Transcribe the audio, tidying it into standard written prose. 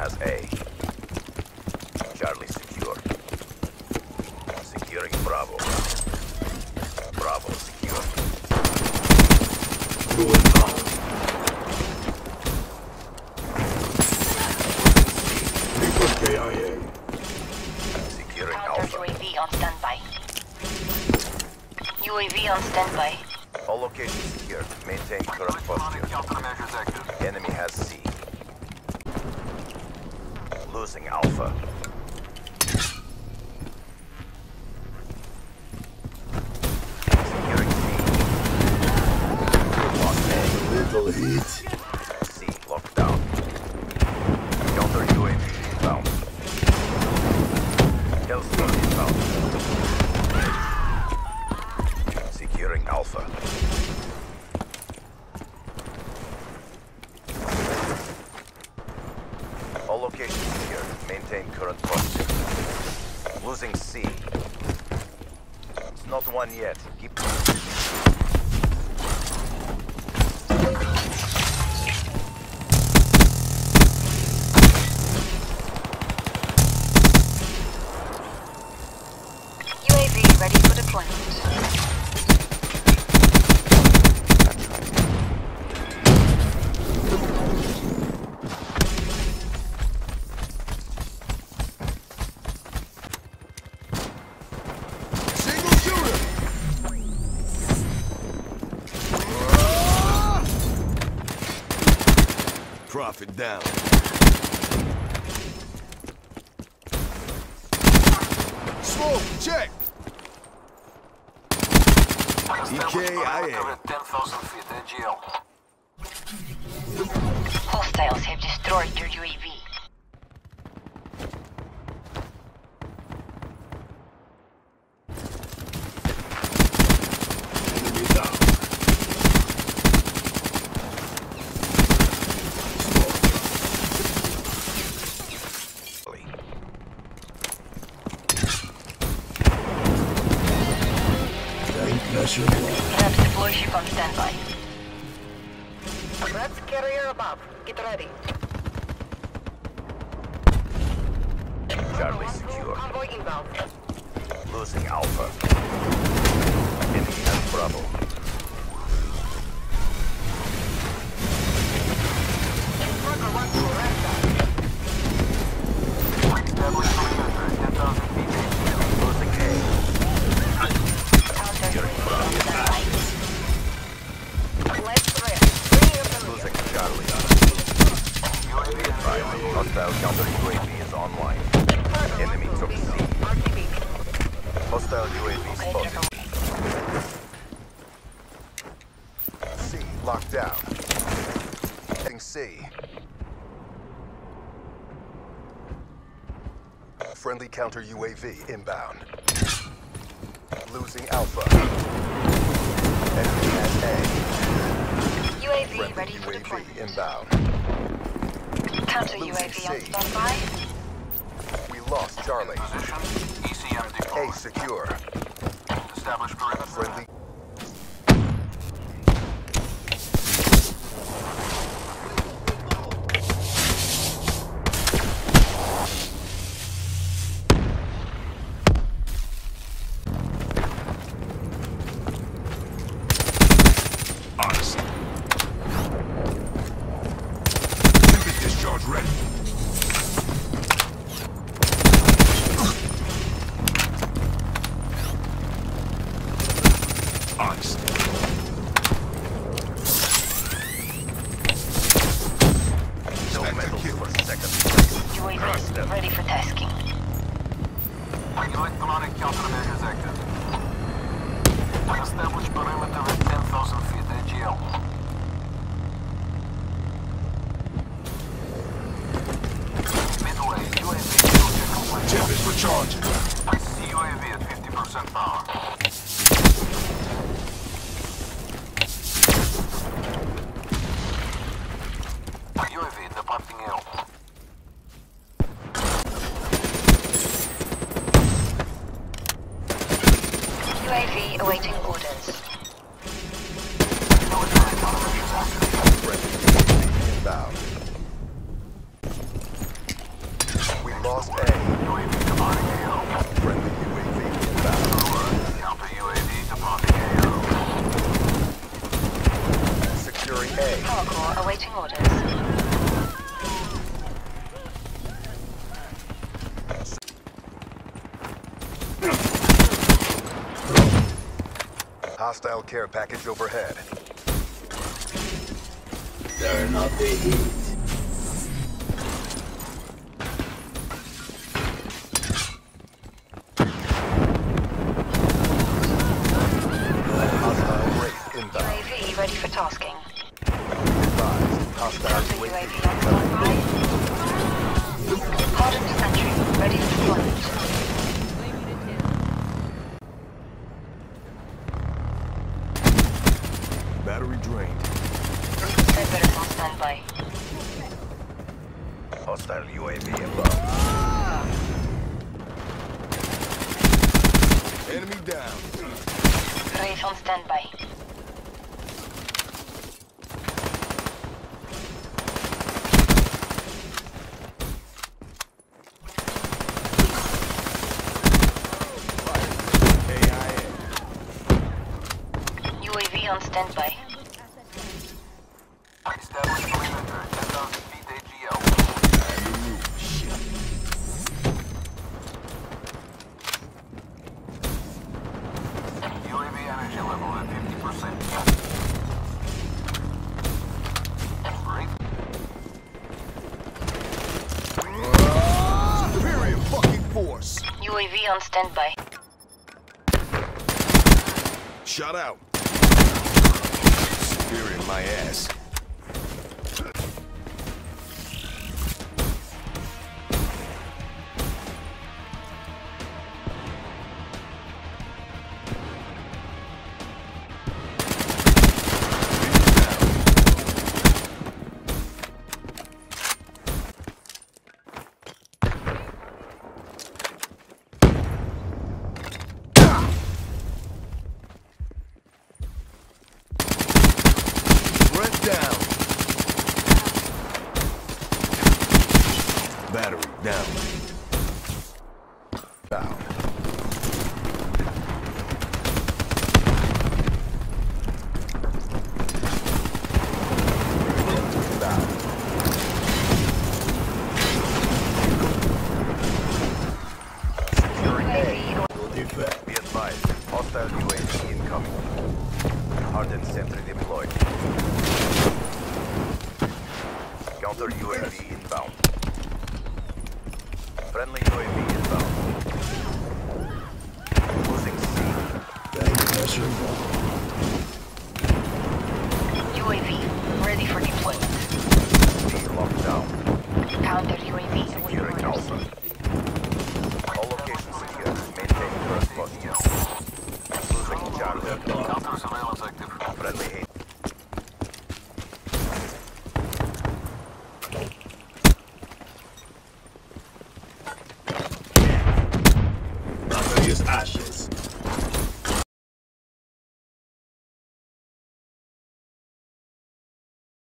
has A. Charlie secure. Securing Bravo. Bravo secure. Securing Alpha. UAV on standby. UAV on standby. All locations secured. Maintain current posture. Enemy has C. Losing Alpha. Securing C. Lost A. Little heat. C locked down. Counter UAV inbound. Hellstorm inbound. Securing Alpha. All locations secured. Maintain current posture. Losing C. It's not one yet. Keep. UAV ready for deployment. Profit down. Smoke, check. EKIA. 10,000 feet, AGL. Hostiles have destroyed your UAV. Enemy down. Tank pressure. Perhaps deploy ship on standby. Threats carrier above. Get ready. Charlie secure. Convoy inbound. Losing Alpha. Enemy has Bravo. Striker 1 to Rasta. Established perimeter, 10,000 feet, AGL. Losing A. Counter UAV on standby. Let's rest. Bring your familiar. Losing Charlie. UAV in Right. Hostile counter UAV is online. Enemy took C. RTB. Hostile UAV spotted. C locked down. Heading C. Friendly counter UAV inbound. Losing Alpha. Enemy has A. UAV Friendly ready for UAV deployment. inbound. Counter Losing UAV on C. standby. We lost Charlie. position, ECM A deployed. secure. Established perimeter. Friendly. Honest. Limpet discharge ready. Honest. No Spectre medals kill. for second. UAV ready for tasking. Electronic countermeasures active. Established perimeter at 10,000 feet, AGL. Midway, UAV filter complete. Tempest recharging. CUAV at 50% power. UAV departing L. UAV awaiting orders. Military countermeasures active. Friendly UAV inbound. awaiting orders. Hostile care package overhead. Turn up the heat. Hostile race inbound. UAV ready for tasking. Advised. Hostile Counter UAV UAV incoming. on standby. Hardened sentry ready for deployment. Battery drained. Cerberus on standby. Hostile UAV above. Enemy down. Wraith on standby. UAV on standby. Establish perimeter. 10,000 feet AGL. UAV energy level at 50%. Wraith. Superior fucking force. UAV on standby. Shut out. Superior my ass. Threat down. Battery down. Down. Securing A. UAV Good effect. Be advised. Hostile UAV incoming. Hardened sentry deployed. Counter UAV inbound. Friendly UAV inbound. Losing C. Tank pressure.